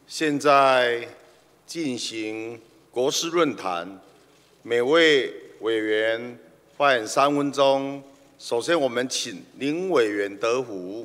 现在进行国事论坛，每位委员发言3分钟。首先，我们请林委员德福。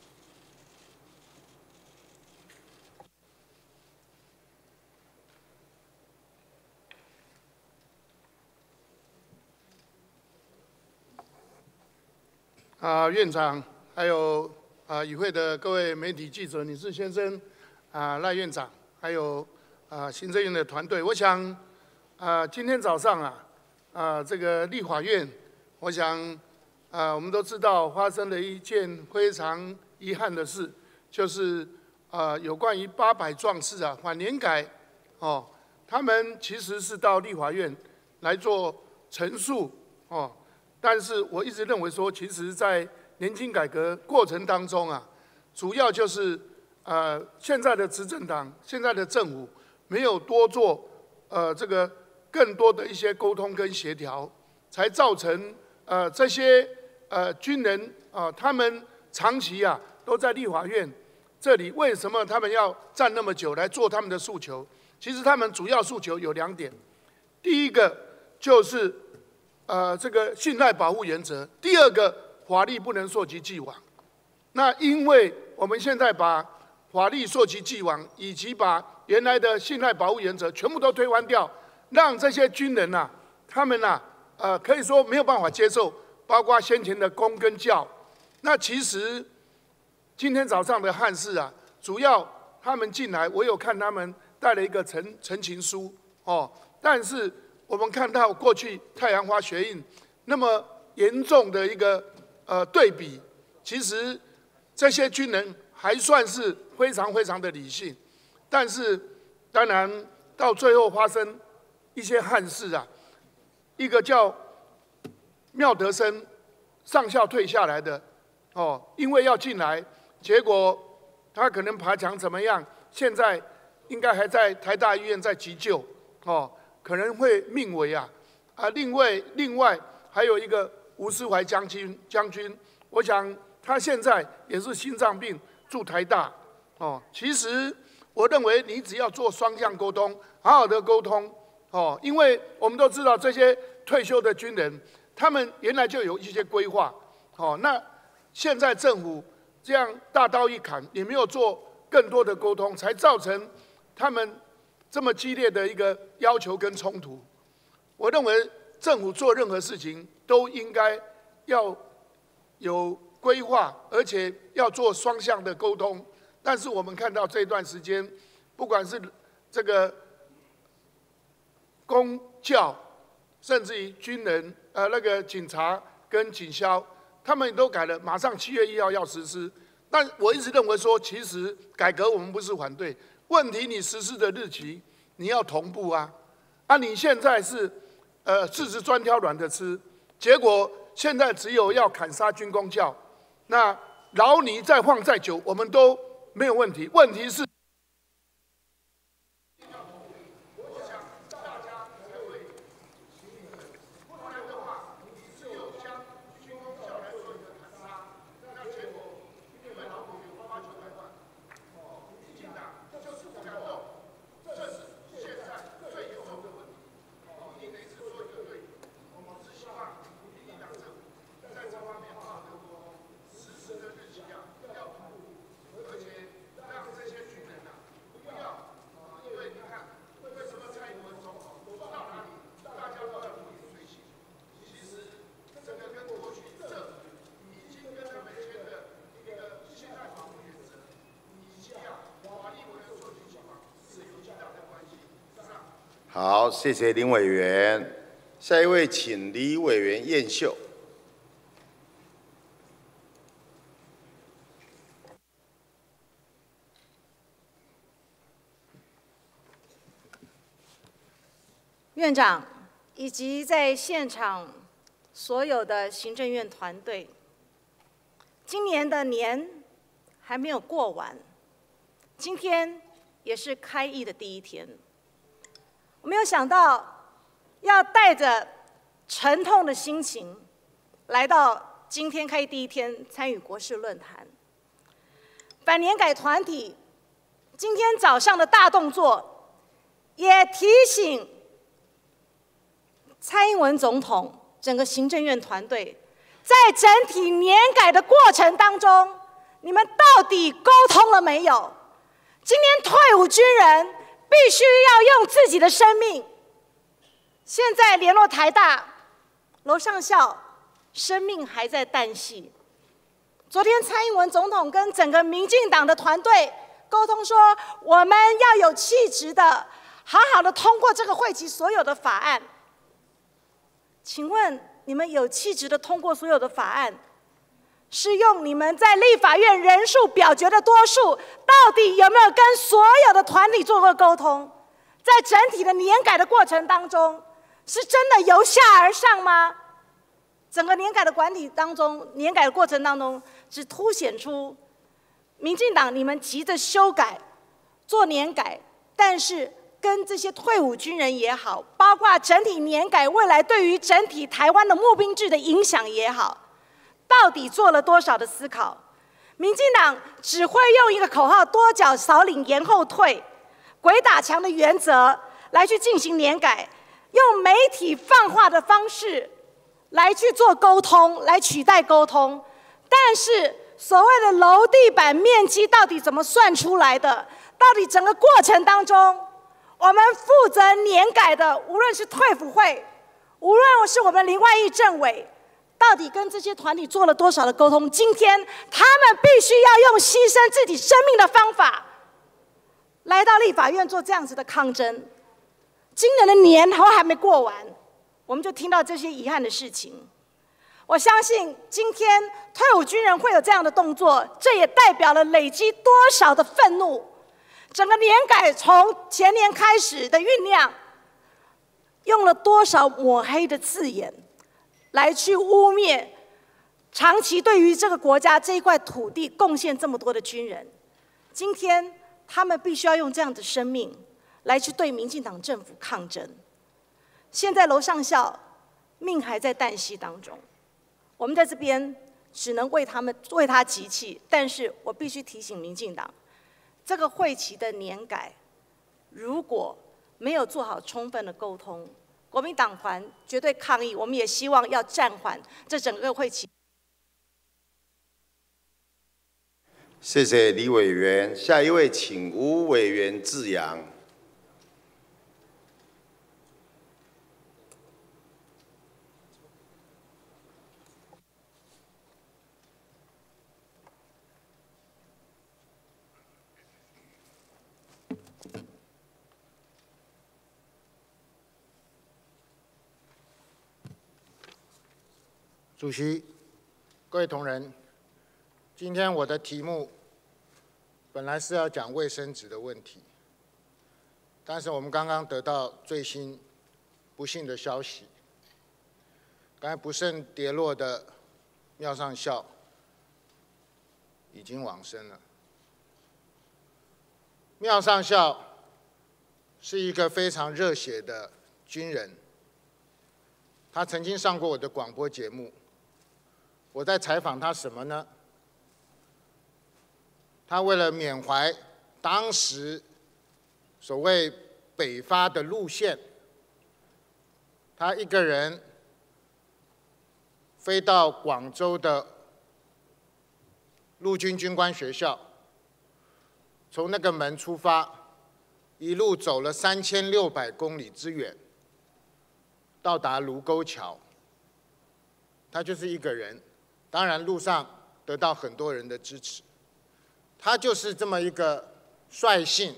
院长，还有与会的各位媒体记者、女士先生，赖院长，还有行政院的团队，我想今天早上这个立法院，我想我们都知道发生了一件非常遗憾的事，就是有关于800壮士反年改他们其实是到立法院来做陈述但是我一直认为说，其实在年金改革过程当中主要就是现在的执政党、现在的政府没有多做这个更多的一些沟通跟协调，才造成这些军人他们长期都在立法院这里，为什么他们要站那么久来做他们的诉求？其实他们主要诉求有2点，第一个就是这个信赖保护原则，第二个法律不能溯及既往。那因为我们现在把法律溯及既往，以及把原来的信赖保护原则全部都推翻掉，让这些军人他们可以说没有办法接受，包括先前的公跟教。那其实今天早上的汉事主要他们进来，我有看他们带了一个陈情书但是我们看到过去太阳花学运那么严重的一个对比，其实这些军人还算是非常非常的理性，但是当然到最后发生一些憾事一个叫妙德生上校退下来的因为要进来，结果他可能爬墙怎么样，现在应该还在台大医院在急救可能会命危另外还有一个吴思怀将军，我想他现在也是心脏病住台大其实我认为你只要做双向沟通，好好的沟通因为我们都知道这些退休的军人，他们原来就有一些规划那现在政府这样大刀一砍，也没有做更多的沟通，才造成他们这么激烈的一个要求跟冲突。我认为政府做任何事情都应该要有规划，而且要做双向的沟通。但是我们看到这段时间，不管是这个公教，甚至于军人那个警察跟警消，他们都改了，马上7月1号要实施。但我一直认为说，其实改革我们不是反对，问题你实施的日期你要同步你现在是柿子专挑软的吃，结果现在只有要砍杀军公教，那饶你再放再久，我们都没有问题。问题是。 好，谢谢林委员。下一位，请李委员燕秀。 院长以及在现场所有的行政院团队，今年的年还没有过完，今天也是开议的第1天。我没有想到要带着沉痛的心情来到今天开议第1天参与国事论坛。反年改团体今天早上的大动作，也提醒蔡英文总统整个行政院团队，在整体年改的过程当中，你们到底沟通了没有？今天退伍军人必须要用自己的生命，现在联络台大楼上校，生命还在旦夕。昨天蔡英文总统跟整个民进党的团队沟通说，我们要有气质的，好好的通过这个会期所有的法案。请问你们有气质的通过所有的法案，是用你们在立法院人数表决的多数，到底有没有跟所有的团体做过沟通？在整体的年改的过程当中，是真的由下而上吗？整个年改的管理当中，年改的过程当中，只凸显出民进党你们急着修改、做年改，但是跟这些退伍军人也好，包括整体年改未来对于整体台湾的募兵制的影响也好，到底做了多少的思考？民进党只会用一个口号“多缴少领延后退”、鬼打墙的原则来去进行年改，用媒体放话的方式来去做沟通，来取代沟通。但是所谓的楼地板面积到底怎么算出来的？到底整个过程当中，我们负责年改的，无论是退辅会，无论是我们林万益政委，到底跟这些团体做了多少的沟通？今天他们必须要用牺牲自己生命的方法，来到立法院做这样子的抗争。今年的年头还没过完，我们就听到这些遗憾的事情。我相信今天退伍军人会有这样的动作，这也代表了累积多少的愤怒。整个年改从前年开始的酝酿，用了多少抹黑的字眼，来去污蔑长期对于这个国家这一块土地贡献这么多的军人。今天他们必须要用这样的生命来去对民进党政府抗争。现在楼上校命还在旦夕当中，我们在这边只能为他集气。但是我必须提醒民进党，这个会期的年改，如果没有做好充分的沟通，国民党团绝对抗议。我们也希望要暂缓这整个会期。 谢谢李委员，下一位请吴委员致阳。 主席，各位同仁，今天我的题目本来是要讲卫生纸的问题，但是我们刚刚得到最新不幸的消息，刚才不慎跌落的庙上校已经往生了。庙上校是一个非常热血的军人，他曾经上过我的广播节目。我在采访他什么呢？他为了缅怀当时所谓北伐的路线，他一个人飞到广州的陆军军官学校，从那个门出发，一路走了3600公里之远，到达卢沟桥。他就是一个人。当然，路上得到很多人的支持。他就是这么一个率性、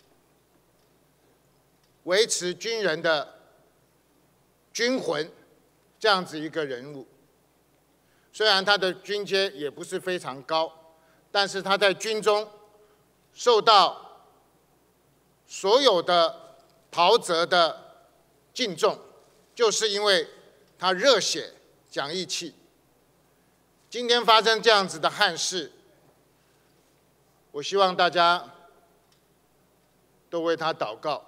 维持军人的军魂这样子一个人物。虽然他的军阶也不是非常高，但是他在军中受到所有的袍泽的敬重，就是因为他热血、讲义气。今天发生这样子的憾事，我希望大家都为他祷告。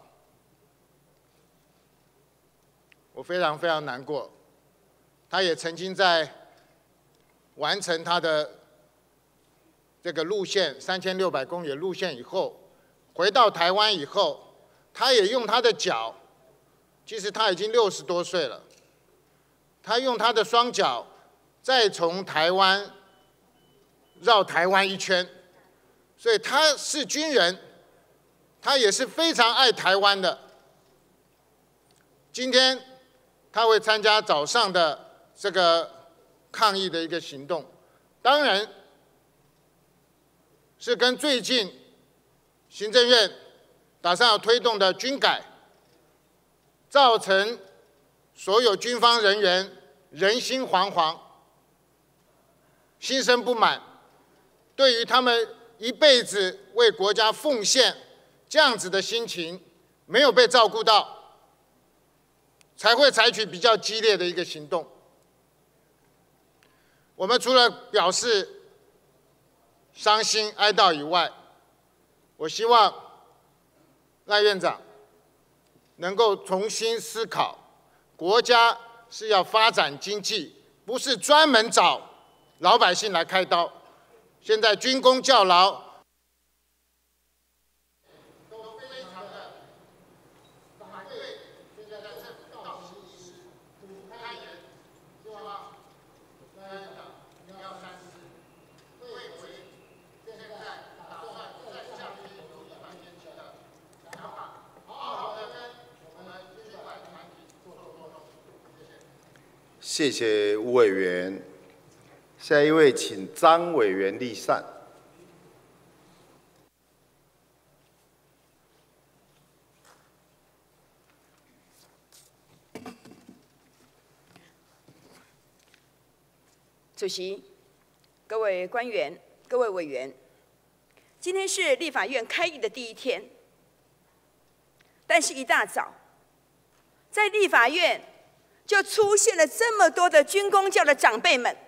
我非常非常难过。他也曾经在完成他的这个路线3600公里的路线以后， 回到台湾以后，他也用他的脚，其实他已经60多岁了，他用他的双脚再从台湾绕台湾一圈，所以他是军人，他也是非常爱台湾的。今天他会参加早上的这个抗议的一个行动，当然是跟最近行政院打算要推动的军改，造成所有军方人员人心惶惶，心生不满，对于他们一辈子为国家奉献这样子的心情没有被照顾到，才会采取比较激烈的一个行动。我们除了表示伤心哀悼以外，我希望赖院长能够重新思考，国家是要发展经济，不是专门找老百姓来开刀。现在军公教劳都非常的反对，现在在到实施不开人，希望赖院长你要三思，为现在打算再降低100天期的想法，好好的跟我们军管团体做沟通。谢谢。 谢谢吴委员。下一位，请张委员立善。 主席、各位官员、各位委员，今天是立法院开议的第一天，但是一大早，在立法院就出现了这么多的军公教的长辈们，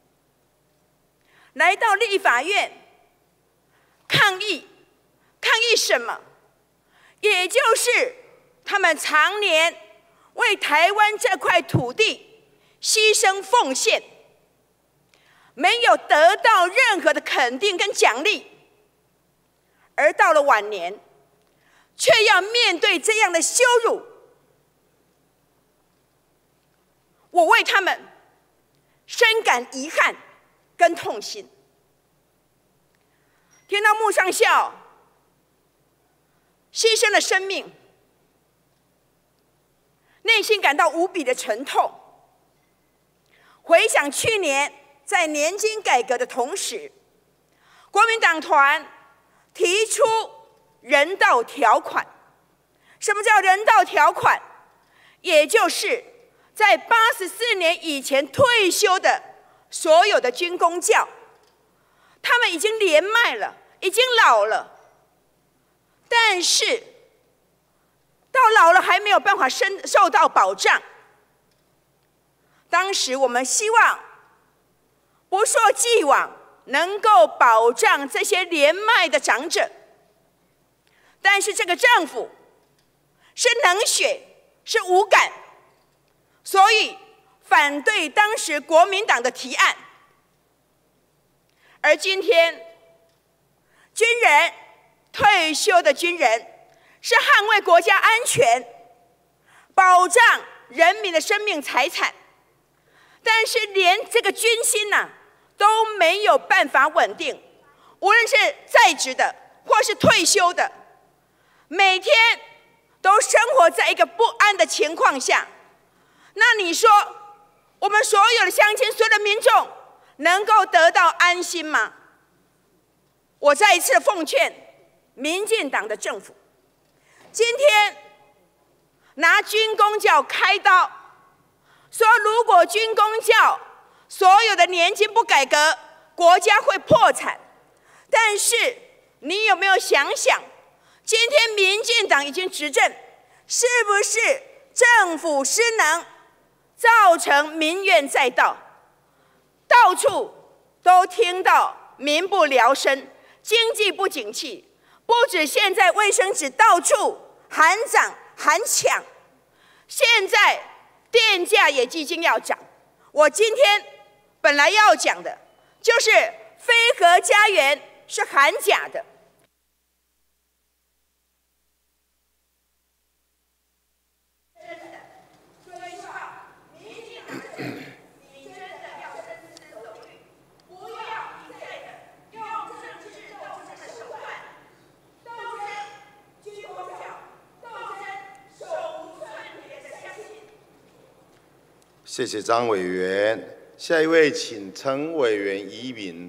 来到立法院抗议，抗议什么？也就是他们常年为台湾这块土地牺牲奉献，没有得到任何的肯定跟奖励，而到了晚年，却要面对这样的羞辱。我为他们深感遗憾跟痛心。听到穆上校牺牲了生命，内心感到无比的沉痛。回想去年在年金改革的同时，国民党团提出人道条款。什么叫人道条款？也就是在84年以前退休的所有的军公教，他们已经年迈了，已经老了，但是到老了还没有办法受到保障。当时我们希望不溯既往，能够保障这些年迈的长者，但是这个政府是冷血，是无感，所以反对当时国民党的提案。而今天，军人退休的军人是捍卫国家安全，保障人民的生命财产，但是连这个军心都没有办法稳定，无论是在职的或是退休的，每天都生活在一个不安的情况下。那你说，我们所有的乡亲、所有的民众能够得到安心吗？我再一次奉劝民进党的政府，今天拿军公教开刀，说如果军公教所有的年金不改革，国家会破产。但是你有没有想想，今天民进党已经执政，是不是政府失能，造成民怨载道，到处都听到民不聊生，经济不景气，不止现在卫生纸到处喊涨喊抢，现在电价也即将要涨。我今天本来要讲的就是非核家园是喊假的。 谢谢张委员。下一位，请陈委员移民。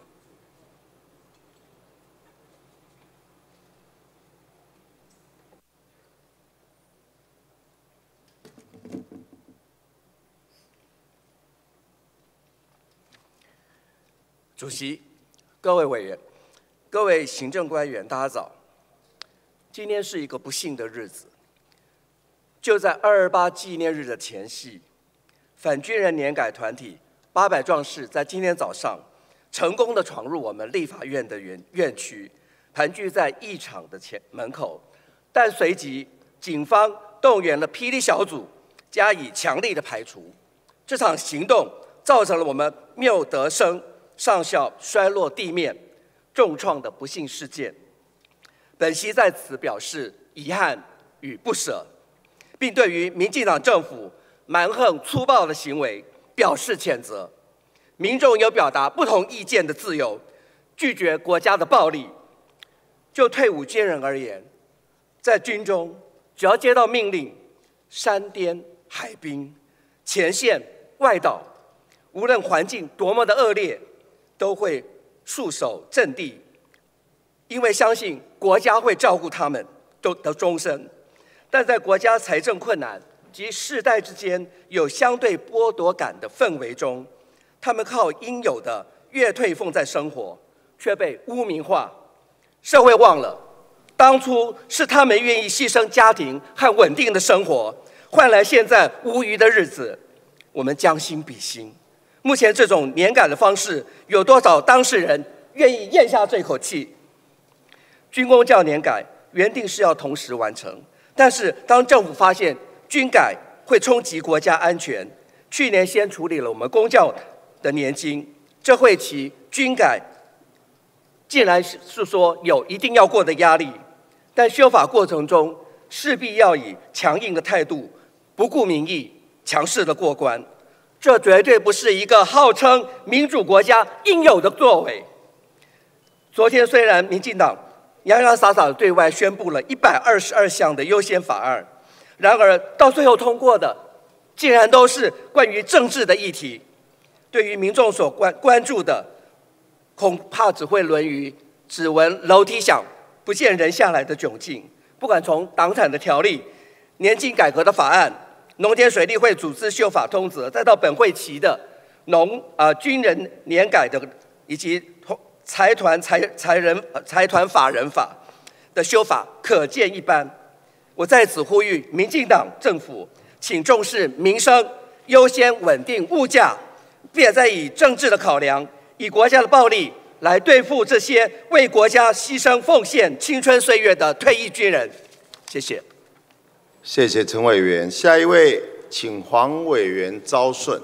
主席、各位委员、各位行政官员，大家早。今天是一个不幸的日子，就在228纪念日的前夕，反军人年改团体800壮士在今天早上成功地闯入我们立法院的院区，盘踞在议场的门口，但随即警方动员了霹雳小组加以强力的排除。这场行动造成了我们缪德生上校摔落地面、重创的不幸事件。本席在此表示遗憾与不舍，并对于民进党政府蛮横粗暴的行为表示谴责。民众有表达不同意见的自由，拒绝国家的暴力。就退伍军人而言，在军中只要接到命令，山巅、海滨、前线、外岛，无论环境多么的恶劣，都会戍守阵地，因为相信国家会照顾他们的终身。但在国家财政困难及世代之间有相对剥夺感的氛围中，他们靠应有的月退俸在生活，却被污名化。社会忘了，当初是他们愿意牺牲家庭和稳定的生活，换来现在无余的日子。我们将心比心，目前这种年改的方式，有多少当事人愿意咽下这口气？军公教年改原定是要同时完成，但是当政府发现军改会冲击国家安全，去年先处理了我们公教的年金，这会期军改竟然是说有一定要过的压力，但修法过程中势必要以强硬的态度，不顾民意，强势的过关。这绝对不是一个号称民主国家应有的作为。昨天虽然民进党洋洋洒洒地对外宣布了122项的优先法案，然而到最后通过的竟然都是关于政治的议题，对于民众所关注的，恐怕只会沦于只闻楼梯响，不见人下来的窘境。不管从党产的条例、年金改革的法案、农田水利会组织修法通则，再到本会期的军人年改的以及财团法人法的修法，可见一斑。我在此呼吁民进党政府，请重视民生，优先稳定物价，别再以政治的考量，以国家的暴力来对付这些为国家牺牲奉献青春岁月的退役军人。谢谢。 谢谢陈委员。下一位，请黄委员昭顺。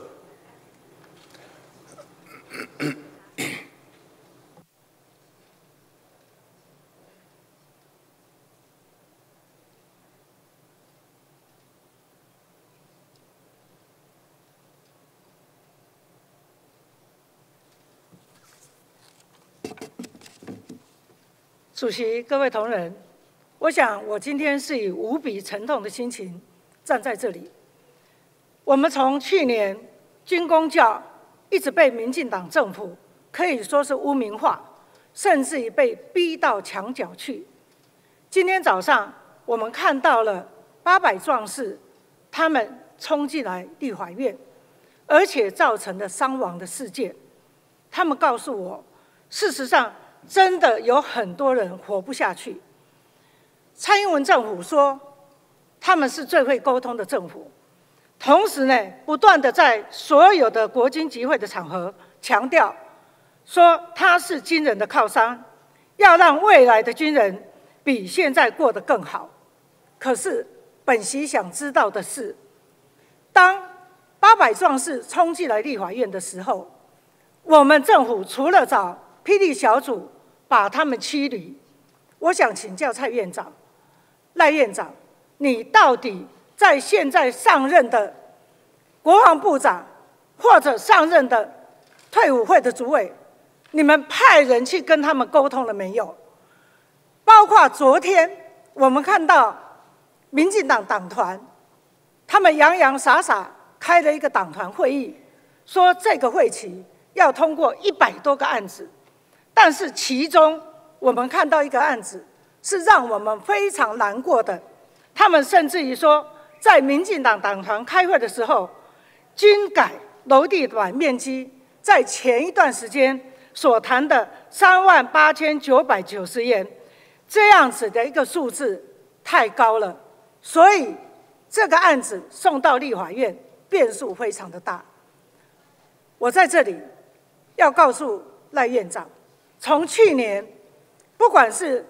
主席、各位同仁，我想我今天是以无比沉痛的心情站在这里。我们从去年军公教一直被民进党政府可以说是污名化，甚至于被逼到墙角去。今天早上我们看到了800壮士，他们冲进来立法院，而且造成了伤亡的事件。他们告诉我，事实上真的有很多人活不下去。蔡英文政府说他们是最会沟通的政府，同时呢，不断的在所有的国军集会的场合强调，说他是军人的靠山，要让未来的军人比现在过得更好。可是本席想知道的是，当800壮士冲进来立法院的时候，我们政府除了找霹雳小组把他们驱离，我想请教蔡院长、赖院长，你到底在现在上任的国防部长或者上任的退伍会的主委，你们派人去跟他们沟通了没有？包括昨天我们看到民进党党团，他们洋洋洒洒开了一个党团会议，说这个会期要通过100多个案子，但是其中我们看到一个案子是让我们非常难过的。他们甚至于说，在民进党党团开会的时候，均改楼地板面积在前一段时间所谈的38990元，这样子的一个数字太高了，所以这个案子送到立法院变数非常的大。我在这里要告诉赖院长，从去年不管是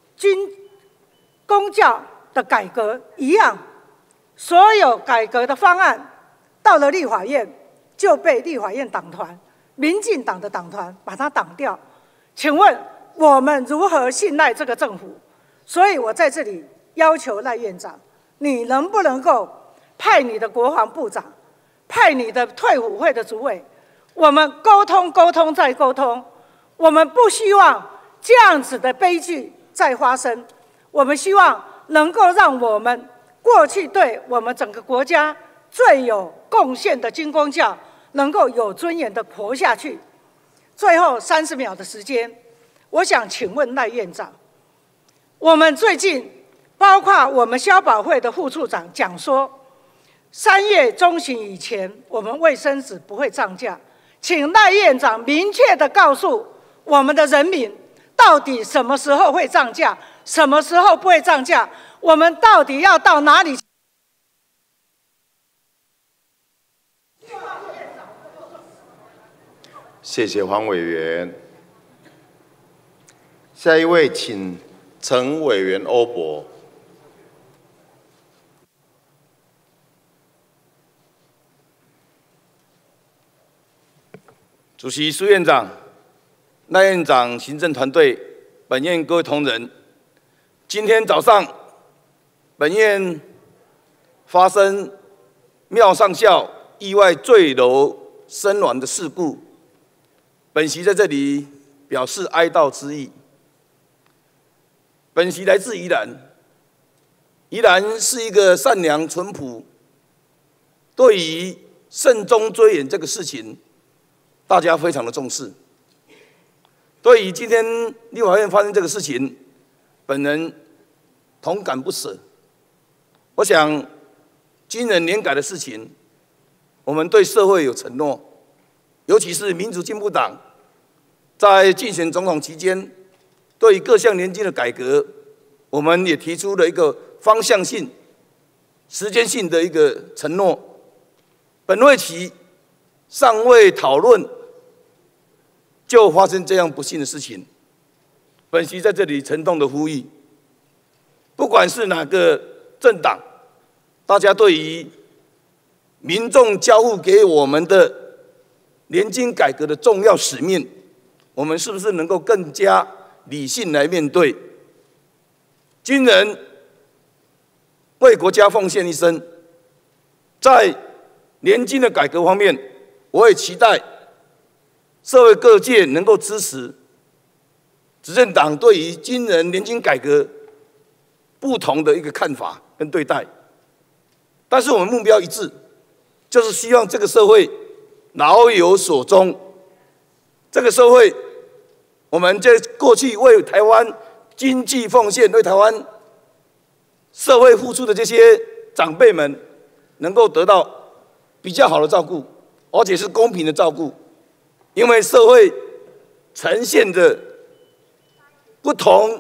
公教的改革一样，所有改革的方案到了立法院就被立法院党团、民进党的党团把它挡掉。请问我们如何信赖这个政府？所以我在这里要求赖院长，你能不能够派你的国防部长，派你的退伍会的主委，我们沟通沟通再沟通。我们不希望这样子的悲剧再发生，我们希望能够让我们过去对我们整个国家最有贡献的军公教能够有尊严的活下去。最后30秒的时间，我想请问赖院长，我们最近包括我们消保会的副处长讲说，3月中旬以前我们卫生纸不会涨价，请赖院长明确的告诉我们的人民，到底什么时候会涨价，什么时候不会涨价，我们到底要到哪里？ 谢谢黄委员。下一位，请陈委员欧博。 主席、苏院长、赖院长、行政团队、本院各位同仁，今天早上，本院发生庙上校意外坠楼身亡的事故，本席在这里表示哀悼之意。本席来自宜兰，宜兰是一个善良淳朴，对于慎终追远这个事情，大家非常的重视。对于今天立法院发生这个事情，本人同感不舍。我想，军人年改的事情，我们对社会有承诺，尤其是民主进步党在竞选总统期间，对于各项年金的改革，我们也提出了一个方向性、时间性的一个承诺。本会期尚未讨论，就发生这样不幸的事情。本席在这里沉痛的呼吁，不管是哪个政党，大家对于民众交付给我们的年金改革的重要使命，我们是不是能够更加理性来面对？军人为国家奉献一生，在年金的改革方面，我也期待社会各界能够支持执政党对于军人年金改革不同的一个看法跟对待。但是我们目标一致，就是希望这个社会老有所终。这个社会，我们在过去为台湾经济奉献、为台湾社会付出的这些长辈们，能够得到比较好的照顾，而且是公平的照顾。因为社会呈现的不同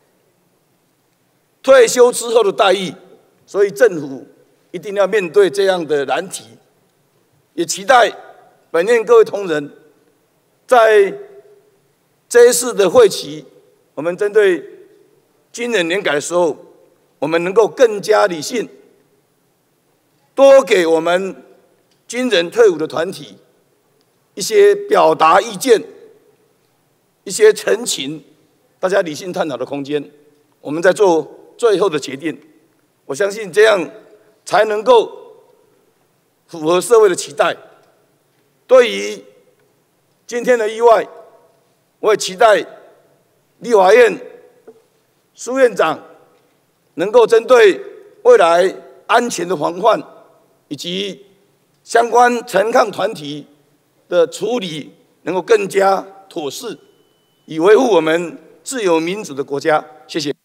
退休之后的待遇，所以政府一定要面对这样的难题。也期待本院各位同仁在这一次的会期，我们针对军人年改的时候，我们能够更加理性，多给我们军人退伍的团体一些表达意见、一些陈情，大家理性探讨的空间，我们再做最后的决定。我相信这样才能够符合社会的期待。对于今天的意外，我也期待立法院苏院长能够针对未来安全的防范以及相关陈抗团体的处理能够更加妥适，以维护我们自由民主的国家。谢谢。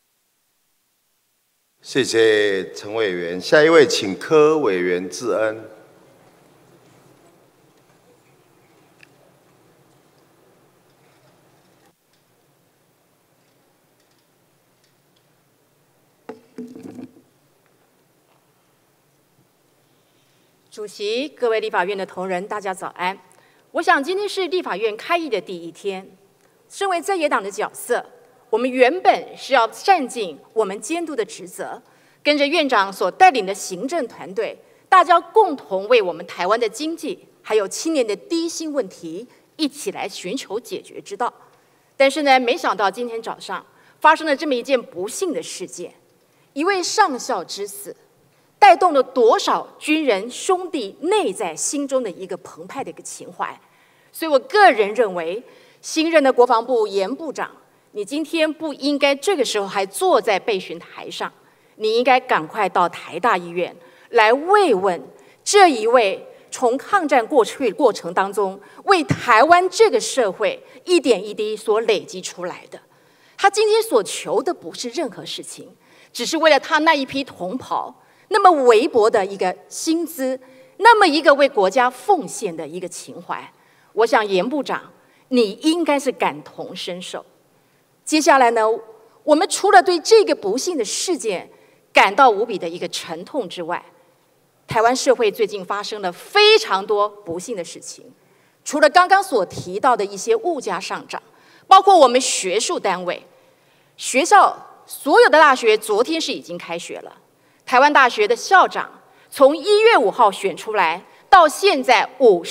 谢谢陈委员。下一位，请柯委员致恩。 主席、各位立法院的同仁，大家早安。我想今天是立法院开议的第一天，身为在野党的角色，我们原本是要善尽我们监督的职责，跟着院长所带领的行政团队，大家共同为我们台湾的经济还有青年的低薪问题一起来寻求解决之道。但是呢，没想到今天早上发生了这么一件不幸的事件，一位上校之死，带动了多少军人兄弟内在心中的一个澎湃的一个情怀。所以我个人认为，新任的国防部严部长，你今天不应该这个时候还坐在备询台上，你应该赶快到台大医院来慰问这一位从抗战过程当中为台湾这个社会一点一滴所累积出来的。他今天所求的不是任何事情，只是为了他那一批同袍那么微薄的一个薪资，那么一个为国家奉献的一个情怀。我想严部长，你应该是感同身受。接下来呢，我们除了对这个不幸的事件感到无比的一个沉痛之外，台湾社会最近发生了非常多不幸的事情。除了刚刚所提到的一些物价上涨，包括我们学术单位、学校所有的大学昨天是已经开学了。台湾大学的校长从1月5号选出来，到现在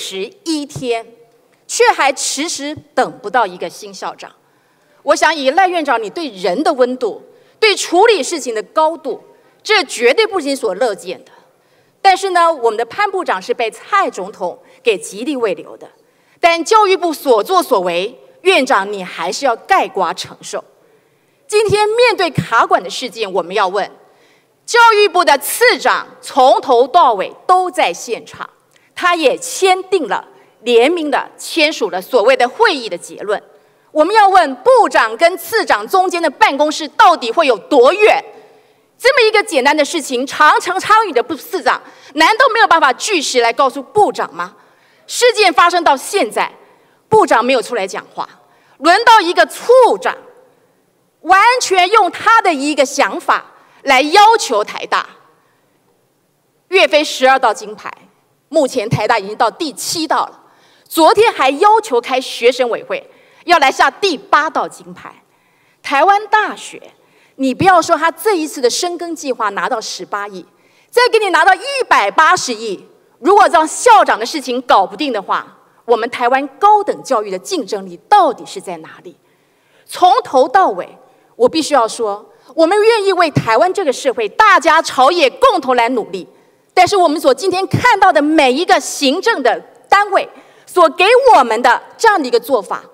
51天，却还迟迟等不到一个新校长。我想以赖院长你对人的温度，对处理事情的高度，这绝对不是你所乐见的。但是呢，我们的潘部长是被蔡总统给极力慰留的，但教育部所作所为，院长你还是要概括承受。今天面对卡管的事件，我们要问，教育部的次长从头到尾都在现场，他也签订了联名的签署了所谓的会议的结论。我们要问部长跟次长中间的办公室到底会有多远？这么一个简单的事情，常常参与的次长难道没有办法据实来告诉部长吗？事件发生到现在，部长没有出来讲话，轮到一个处长完全用他的一个想法来要求台大。岳飞12道金牌，目前台大已经到第7道了，昨天还要求开学生委会，要来下第8道金牌。台湾大学，你不要说他这一次的深耕计划拿到18亿，再给你拿到180亿，如果让校长的事情搞不定的话，我们台湾高等教育的竞争力到底是在哪里？从头到尾，我必须要说，我们愿意为台湾这个社会，大家朝野共同来努力。但是我们所今天看到的每一个行政的单位所给我们的这样的一个做法，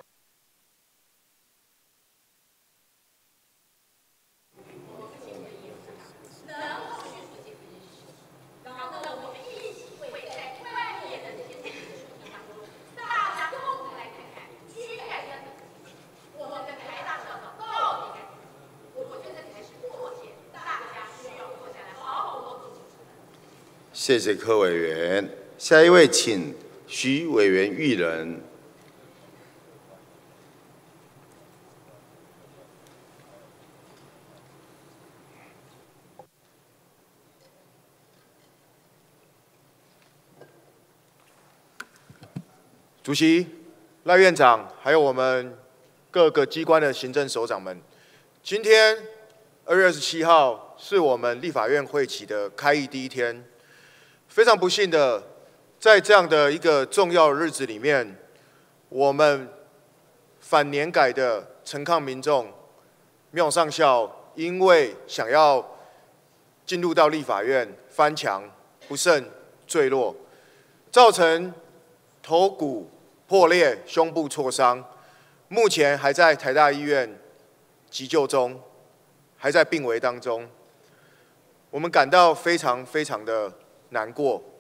谢谢柯委员。下一位，请徐委员育人。 主席、赖院长，还有我们各个机关的行政首长们，今天2月27号是我们立法院会期的开议第一天。非常不幸的，在这样的一个重要的日子里面，我们反年改的陈抗民众妙上校，因为想要进入到立法院翻墙，不慎坠落，造成头骨破裂、胸部挫伤，目前还在台大医院急救中，还在病危当中。我们感到非常非常的难过，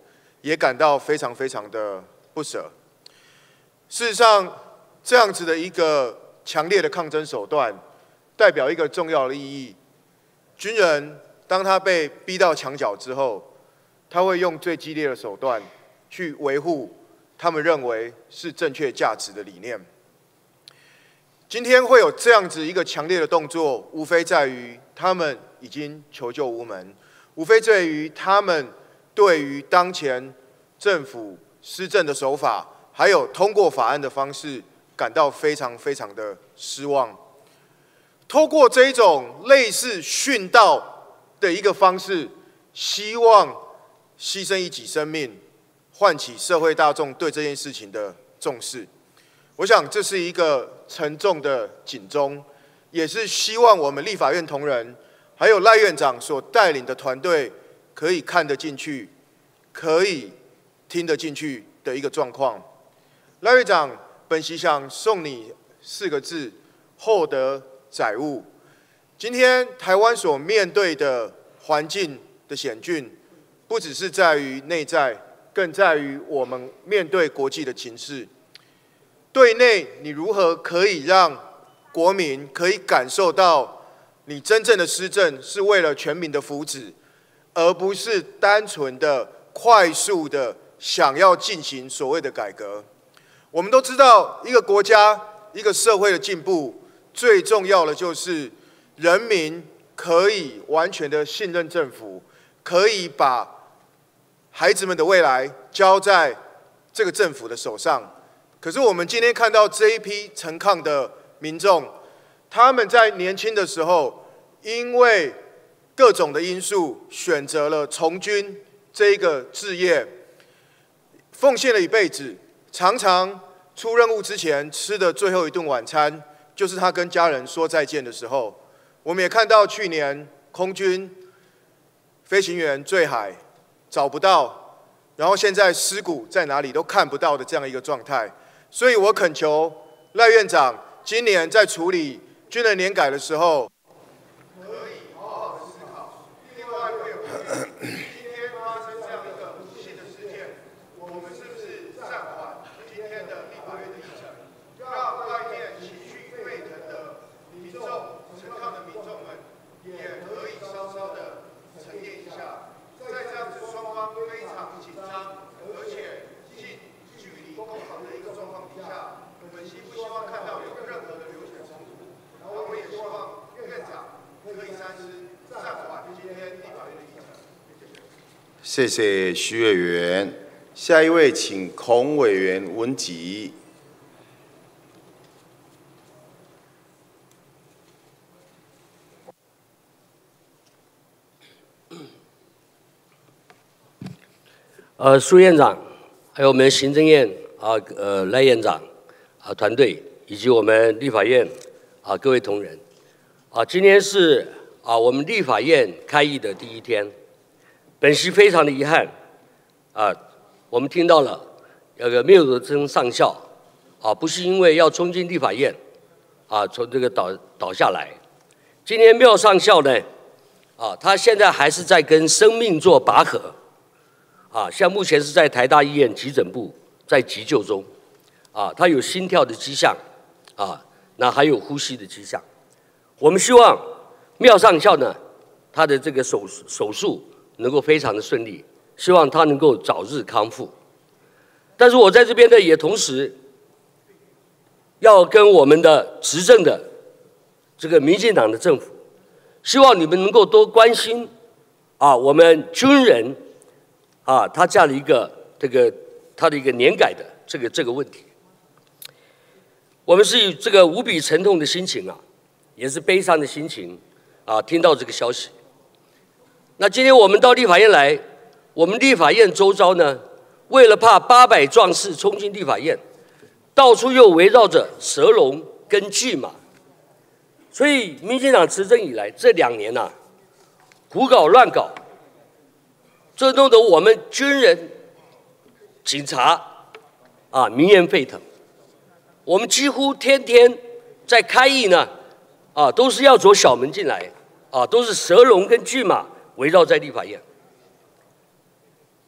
也感到非常非常的不舍。事实上，这样子的一个强烈的抗争手段，代表一个重要的意义：军人当他被逼到墙角之后，他会用最激烈的手段去维护他们认为是正确价值的理念。今天会有这样子一个强烈的动作，无非在于他们已经求救无门，无非在于他们对于当前政府施政的手法，还有通过法案的方式，感到非常非常的失望。透过这一种类似殉道的一个方式，希望牺牲一己生命，唤起社会大众对这件事情的重视。我想这是一个沉重的警钟，也是希望我们立法院同仁，还有赖院长所带领的团队，可以看得进去，可以听得进去的一个状况。赖院长，本席想送你4个字：厚德载物。今天台湾所面对的环境的险峻，不只是在于内在，更在于我们面对国际的情势。对内，你如何可以让国民可以感受到你真正的施政是为了全民的福祉，而不是单纯的、快速的想要进行所谓的改革？我们都知道，一个国家、一个社会的进步，最重要的就是人民可以完全的信任政府，可以把孩子们的未来交在这个政府的手上。可是我们今天看到这一批陈抗的民众，他们在年轻的时候，因为各种的因素，选择了从军这一个志业，奉献了一辈子。常常出任务之前吃的最后一顿晚餐，就是他跟家人说再见的时候。我们也看到去年空军飞行员坠海，找不到，然后现在尸骨在哪里都看不到的这样一个状态。所以我恳求赖院长，今年在处理军人年改的时候，可以好好的思考。另外，我也呼吁，今天发生这样一个不幸的事件，我们是不是暂缓今天的立法院的议程，让外面情绪沸腾的民众、陈抗的民众们，也可以稍稍的沉淀一下。在这样子双方非常紧张，而且距离共好的一个状况底下，本席不希望看到有任何的流血冲突。然后我也希望院长可以三思，暂缓今天立法院的议程。 谢谢徐委员。下一位，请孔委员文吉。 苏院长，还有我们行政院赖院长团队，以及我们立法院各位同仁今天是我们立法院开议的第一天，本席非常的遗憾我们听到了缪德珍上校不是因为要冲进立法院从这个倒下来，今天缪上校呢他现在还是在跟生命做拔河。现在目前是在台大医院急诊部在急救中，他有心跳的迹象，那还有呼吸的迹象。我们希望缪上校呢，他的这个手术能够非常的顺利，希望他能够早日康复。但是我在这边呢，也同时要跟我们的执政的这个民进党的政府，希望你们能够多关心我们军人。他这样的一个他的一个年改的这个问题，我们是以这个无比沉痛的心情也是悲伤的心情听到这个消息。那今天我们到立法院来，我们立法院周遭呢，为了怕800壮士冲进立法院，到处又围绕着蛇笼跟巨马，所以民进党执政以来这2年胡搞乱搞。这弄得我们军人、警察民怨沸腾。我们几乎天天在开议呢，都是要走小门进来，都是蛇笼跟巨马围绕在立法院。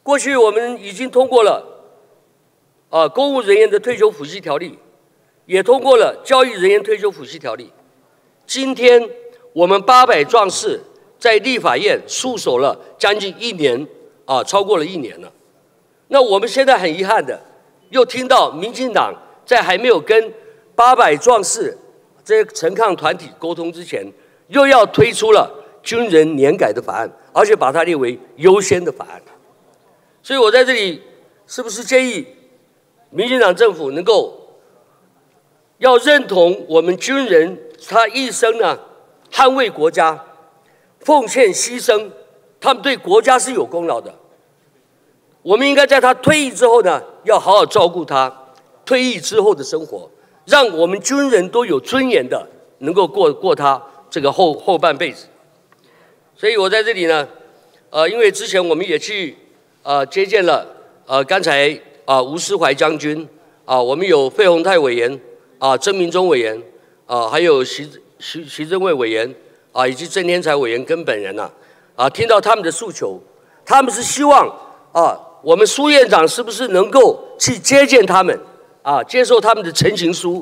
过去我们已经通过了公务人员的退休抚恤条例，也通过了教育人员退休抚恤条例。今天我们800壮士在立法院戍守了将近1年，超过了1年了。那我们现在很遗憾的，又听到民进党在还没有跟800壮士这些陈抗团体沟通之前，又要推出了军人年改的法案，而且把它列为优先的法案。所以我在这里是不是建议民进党政府能够要认同我们军人他一生呢捍卫国家、奉献牺牲，他们对国家是有功劳的。我们应该在他退役之后呢，要好好照顾他退役之后的生活，让我们军人都有尊严的能够过他这个后半辈子。所以我在这里呢，因为之前我们也去接见了刚才吴思怀将军我们有费鸿泰委员曾明忠委员还有徐正伟委员以及郑天才委员跟本人听到他们的诉求，他们是希望我们苏院长是不是能够去接见他们接受他们的陈情书。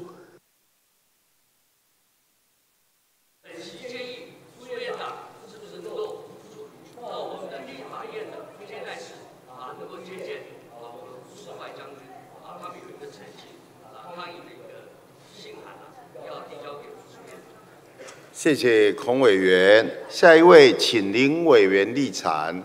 谢谢孔委员。下一位，请林委员立场。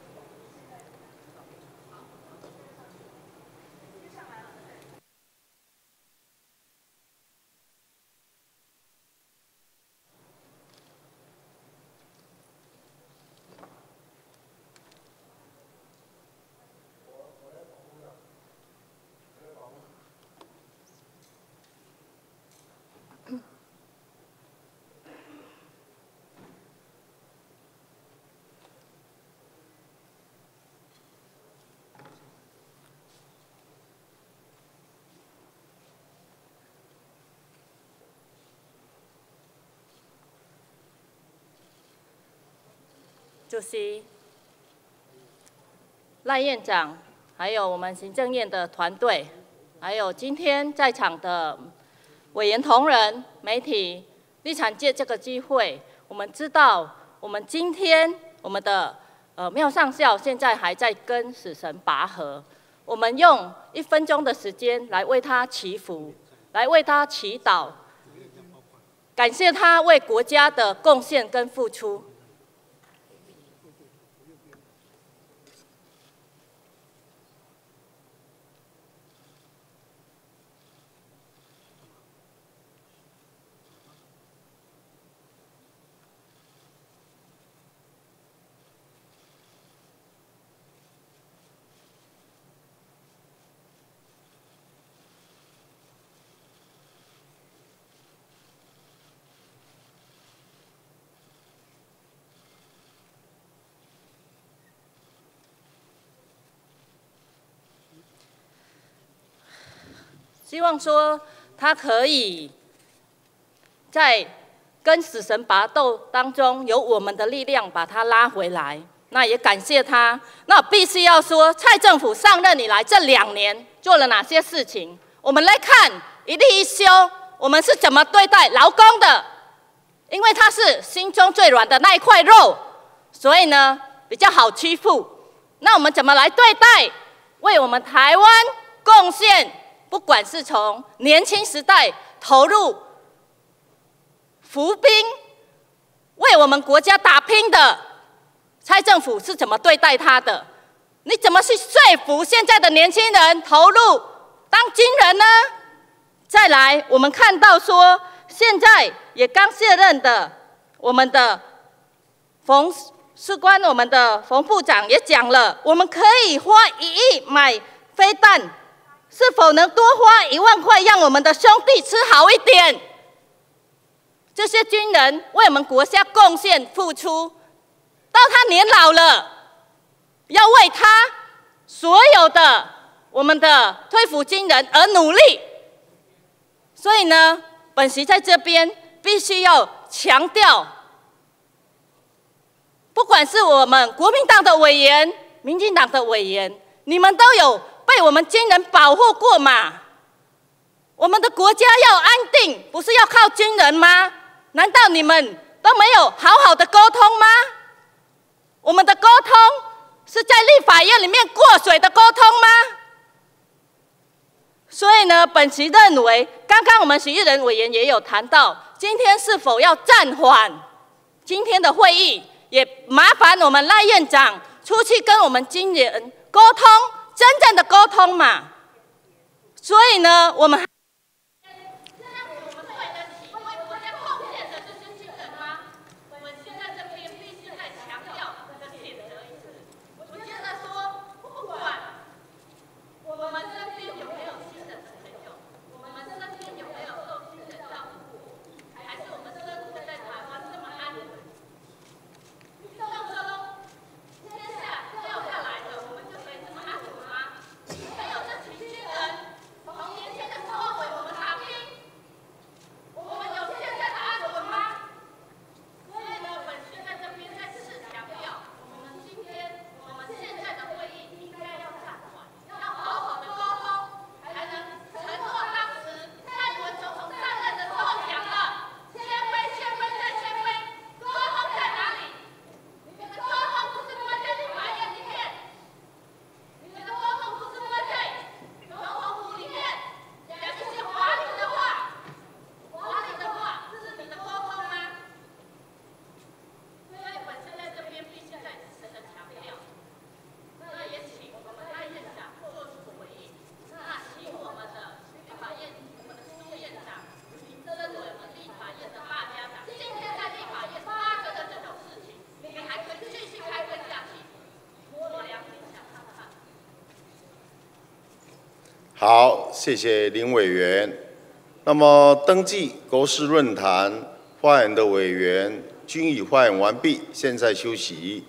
主席、赖院长，还有我们行政院的团队，还有今天在场的委员同仁、媒体，立场借这个机会，我们知道，我们今天我们的廖上校现在还在跟死神拔河，我们用1分钟的时间来为他祈福，来为他祈祷，感谢他为国家的贡献跟付出。希望说他可以在跟死神拔斗当中有我们的力量把他拉回来。那也感谢他。那我必须要说，蔡政府上任以来这2年做了哪些事情？我们来看一例一休，我们是怎么对待劳工的？因为他是心中最软的那一块肉，所以呢比较好欺负。那我们怎么来对待为我们台湾贡献？不管是从年轻时代投入服兵，为我们国家打拼的蔡政府是怎么对待他的？你怎么去说服现在的年轻人投入当军人呢？再来，我们看到说，现在也刚卸任的我们的冯士官，我们的冯部长也讲了，我们可以花1亿买飞弹。是否能多花1万块，让我们的兄弟吃好一点？这些军人为我们国家贡献付出，到他年老了，要为他所有的我们的退伍军人而努力。所以呢，本席在这边必须要强调，不管是我们国民党的委员， 民进党的委员，你们都有被我们军人保护过嘛？我们的国家要安定，不是要靠军人吗？难道你们都没有好好的沟通吗？我们的沟通是在立法院里面过水的沟通吗？所以呢，本席认为，刚刚我们许议人委员也有谈到，今天是否要暂缓今天的会议，也麻烦我们赖院长出去跟我们军人沟通，真正的沟通嘛。所以呢，我们好，谢谢林委员。那么登记国事论坛发言的委员均已发言完毕，现在休息。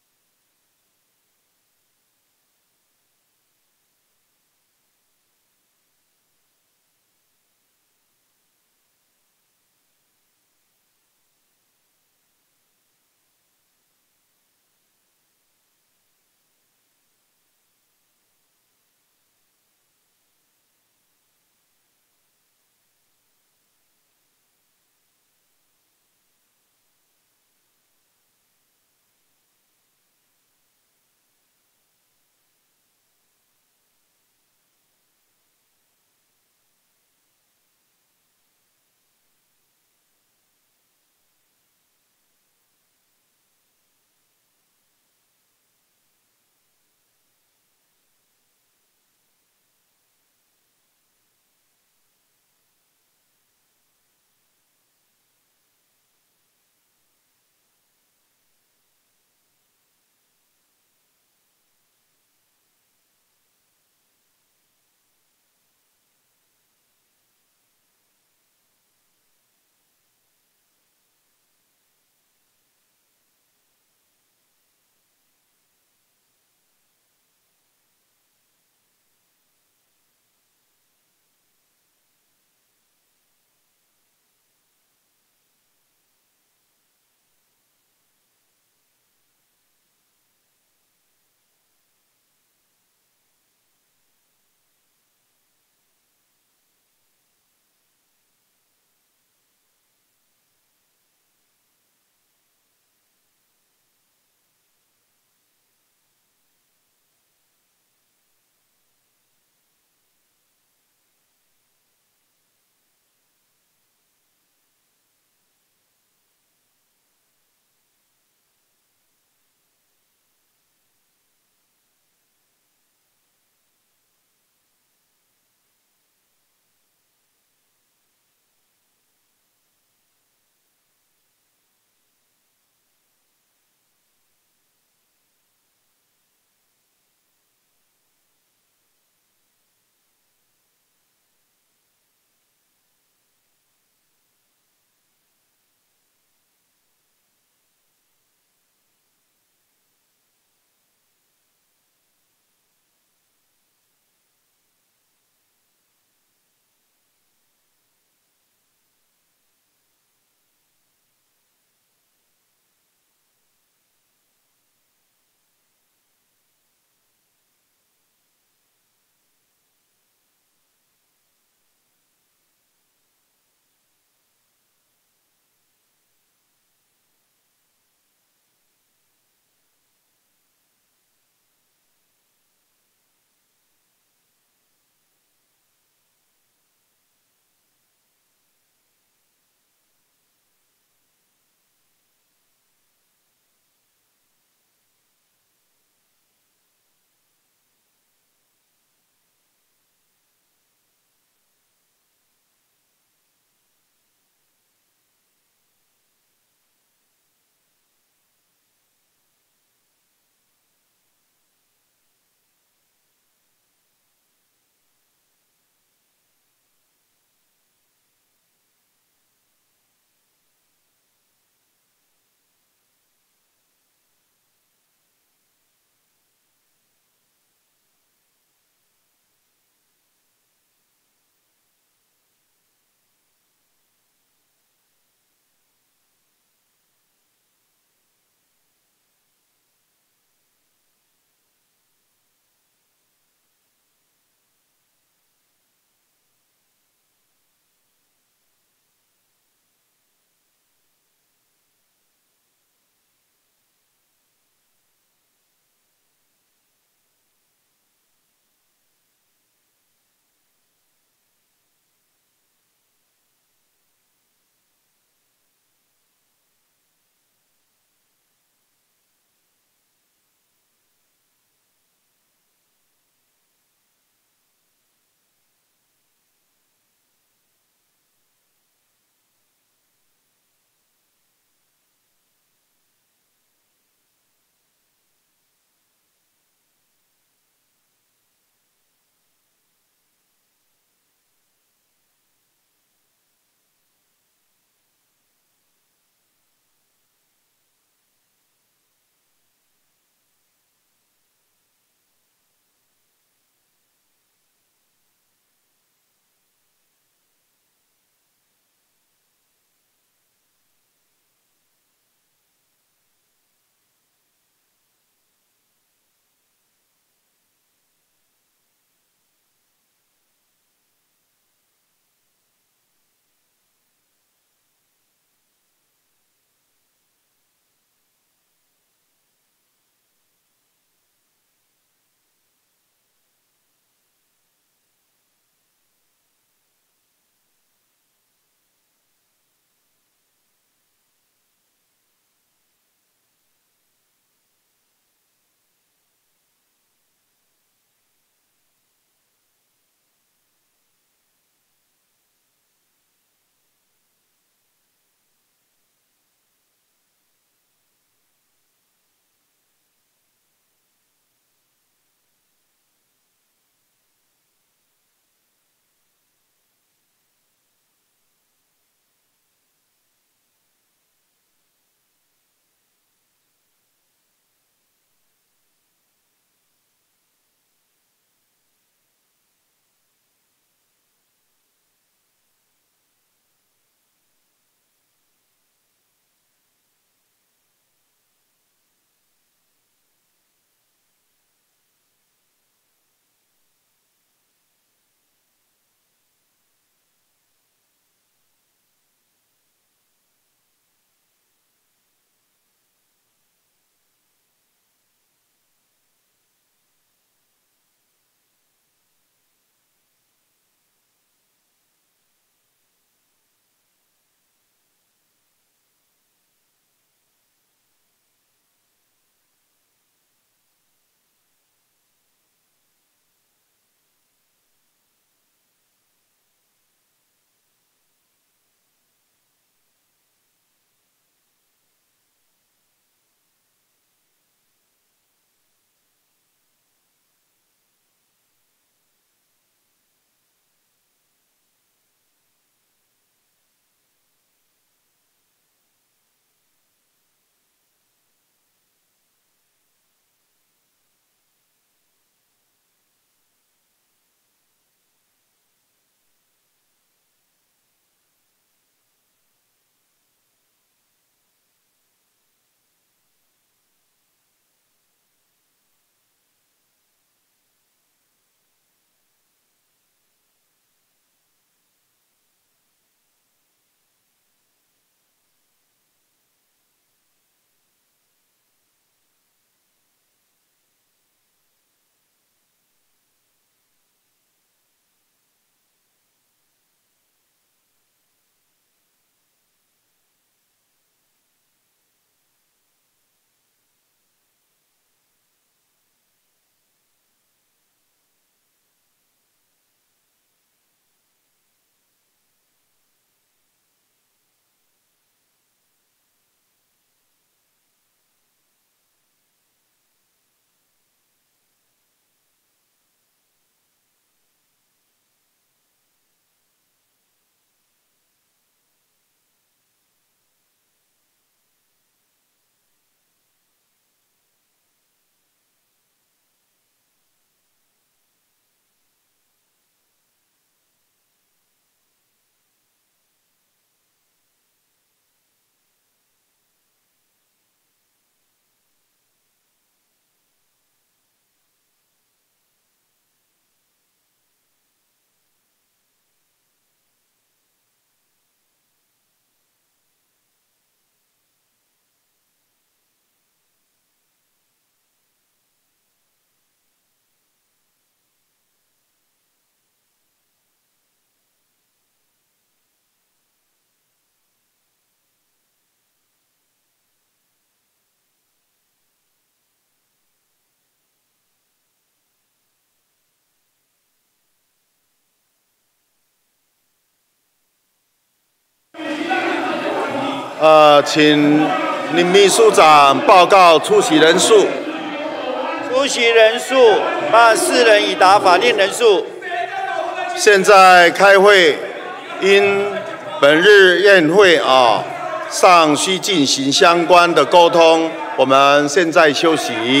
请林秘书长报告出席人数。 出席人数84人，已达法定人数。 现在开会，因本日宴会尚需进行相关的沟通，我们现在休息。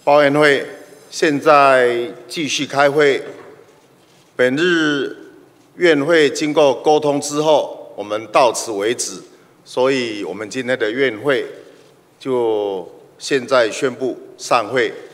报员会现在继续开会。本日院会经过沟通之后，我们到此为止，所以我们今天的院会就现在宣布散会。